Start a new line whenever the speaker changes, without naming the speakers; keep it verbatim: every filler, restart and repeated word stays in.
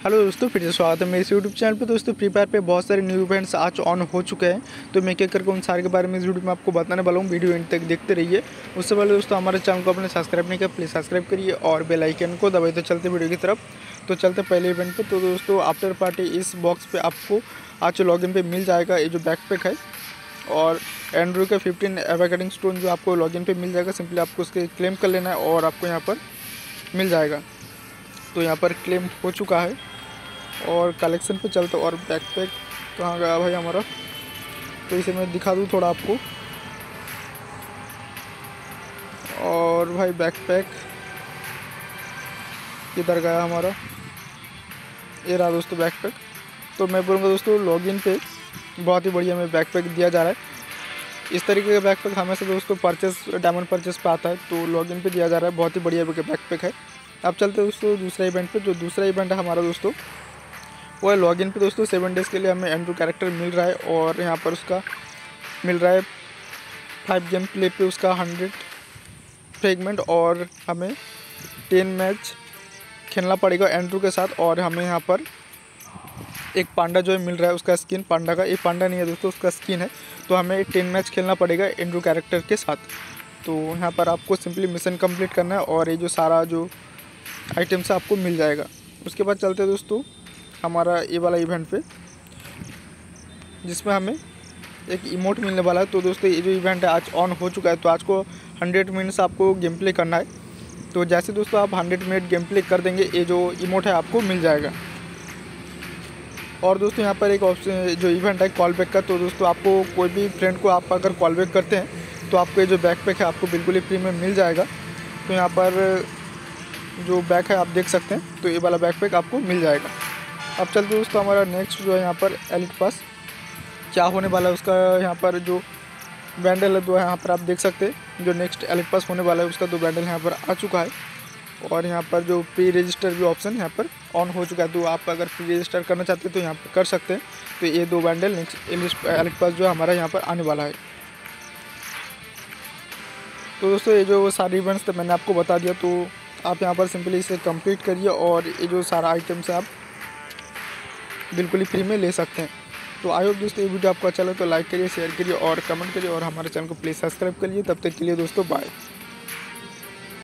Hello दोस्तों, फिर से स्वागत है मेरे इस यूट्यूब चैनल पे। दोस्तों फ्री फायर पे बहुत सारे न्यू इवेंट्स आज ऑन हो चुके हैं, तो मैं क्या करके उन सारे के बारे में इस वीडियो में आपको बताने वाला हूँ। वीडियो एंड तक देखते रहिए। उससे पहले दोस्तों हमारे चैनल को अपने सब्सक्राइब नहीं किया, प्लीज़ सब्सक्राइब करिए और बेल आइकन को दबाइए। तो चलते वीडियो की तरफ। तो चलते पहले इवेंट पर। तो दोस्तों आफ्टर पार्टी इस बॉक्स पर आपको आज लॉगिन पे मिल जाएगा ये जो बैकपैक है और एंड्रॉयड का फिफ्टीन एवेकेटिंग स्टोन जो आपको लॉगिन पे मिल जाएगा। सिंपली आपको उसके क्लेम कर लेना है और आपको यहाँ पर मिल जाएगा। तो यहाँ पर क्लेम हो चुका है और कलेक्शन पे चलते। और बैकपैक कहाँ गया भाई हमारा, तो इसे मैं दिखा दूँ थोड़ा आपको। और भाई बैकपैक किधर गया हमारा, ये रहा दोस्तों बैकपैक। तो मैं बोलूँगा दोस्तों लॉगिन पे बहुत ही बढ़िया में बैकपैक दिया जा रहा है। इस तरीके का बैकपैक हमेशा दोस्तों परचेस डायमंड परचेस पे आता है, तो लॉगिन पे दिया जा रहा है। बहुत ही बढ़िया बैकपैक है। अब चलते हैं दोस्तों दूसरा इवेंट पे। जो दूसरा इवेंट है हमारा दोस्तों वो है लॉगिन पे। दोस्तों सेवन डेज़ के लिए हमें एंड्रू कैरेक्टर मिल रहा है और यहाँ पर उसका मिल रहा है फाइव गेम प्ले पे उसका हंड्रेड फ्रेगमेंट और हमें टेन मैच खेलना पड़ेगा एंड्रू के साथ। और हमें यहाँ पर एक पांडा जो है मिल रहा है, उसका स्किन पांडा का, ये पांडा नहीं है दोस्तों, उसका स्किन है। तो हमें टेन मैच खेलना पड़ेगा एंड्रू कैरेक्टर के साथ। तो यहाँ पर आपको सिंपली मिशन कंप्लीट करना है और ये जो सारा जो आइटम्स आपको मिल जाएगा। उसके बाद चलते हैं दोस्तों हमारा ये वाला इवेंट पे, जिसमें हमें एक इमोट मिलने वाला है। तो दोस्तों ये जो इवेंट है आज ऑन हो चुका है। तो आज को हंड्रेड मिनट्स आपको गेम प्ले करना है। तो जैसे दोस्तों आप हंड्रेड मिनट गेम प्ले कर देंगे, ये जो इमोट है आपको मिल जाएगा। और दोस्तों यहाँ पर एक ऑप्शन जो इवेंट है कॉल बैक का। तो दोस्तों आपको कोई भी फ्रेंड को आप अगर कॉल बैक करते हैं तो आपको ये जो बैकपैक है आपको बिल्कुल ही फ्री में मिल जाएगा। तो यहाँ पर जो बैक है आप देख सकते हैं, तो ये वाला बैकपैक आपको मिल जाएगा। अब चलते दोस्तों हमारा नेक्स्ट जो है यहाँ पर एलिट पास क्या होने वाला है उसका। यहाँ पर जो बैंडल है दो यहाँ पर आप देख सकते हैं, जो नेक्स्ट एलिट पास होने वाला है उसका दो बैंडल यहाँ पर आ चुका है। और यहाँ पर जो प्री रजिस्टर भी ऑप्शन यहाँ पर ऑन हो चुका है। तो आप अगर प्री रजिस्टर करना चाहते हैं तो यहाँ पर कर सकते हैं। तो ये दो बैंडल नेक्स्ट एलिट पास जो हमारा यहाँ पर आने वाला है। तो दोस्तों ये जो सारे इवेंट्स थे मैंने आपको बता दिया। तो आप यहाँ पर सिंपली इसे कंप्लीट करिए और ये जो सारा आइटम्स है आप बिल्कुल ही फ्री में ले सकते हैं। तो आई होप दोस्तों ये वीडियो आपको अच्छा लगे तो लाइक करिए, शेयर करिए और कमेंट करिए और हमारे चैनल को प्लीज़ सब्सक्राइब करिए। तब तक के लिए दोस्तों बाय।